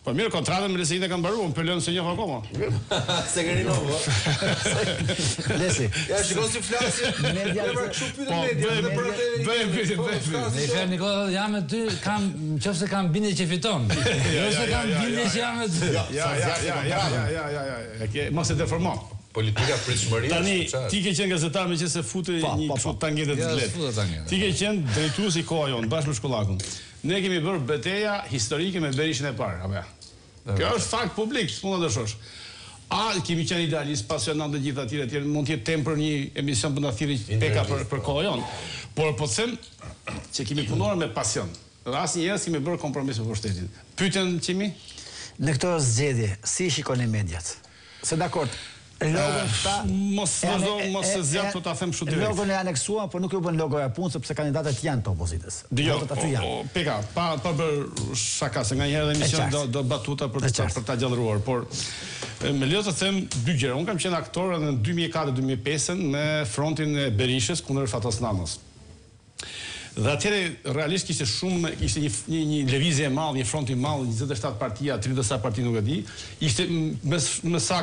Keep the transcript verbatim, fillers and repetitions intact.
Po mirë, kontratën me Lesinë e kam mbaruar, për lënë se një akoma. Se keni novo. Lesi. Ja shikon si flasin. Media kështu pyetën media. Bëjmë pyetje, bëjmë. Ne fjalë Nikola, jam me ty, kam nëse kam bindje që fiton. Nëse kam bindje që jam me ty. Ja, ja, ja, ja, ja, ja, ja, ja, ja, mos e deformo. Politika pritshmërie. Tani ti ke qenë gazetar me që se futi një kështu tangente të lehtë. Ti ke qenë drejtues i kohë jon bashkë me Shkollakun. Ne kemi bërë betejë historike me Berishën e parë, apo ja. Kjo është fakt publik, s'mund ta dëshosh. A kemi qenë idealist, pasionant të gjitha atyre etj, mund të jetë temë për një emision për na thirrë peka për për kohë jon. Por po them që kemi punuar me pasion. Dhe asnjëherë kemi bërë kompromis me pushtetin. Pyetën Çimi? Në këtë zgjedhje, si shikoni mediat? Se dakord, logon ta mos vazhdo mos e zgjat po ta them kështu direkt. Logon e aneksuan, por nuk ju bën logoja punë sepse kandidatët janë të opozitës. Votat aty janë. Peka, pa pa bër shaka se nganjëherë edhe emision do do batuta për ta për ta gjallëruar, por me lejo të them dy gjëra. Un kam qenë aktor edhe në dy mijë e katër dy mijë e pesë me frontin e Berishës kundër Fatos Namos. Dhe atëherë realisht kishte shumë, kishte një një, një lëvizje e madhe, një front i madh, njëzet e shtatë partia, tridhjetë parti nuk e di. Ishte më më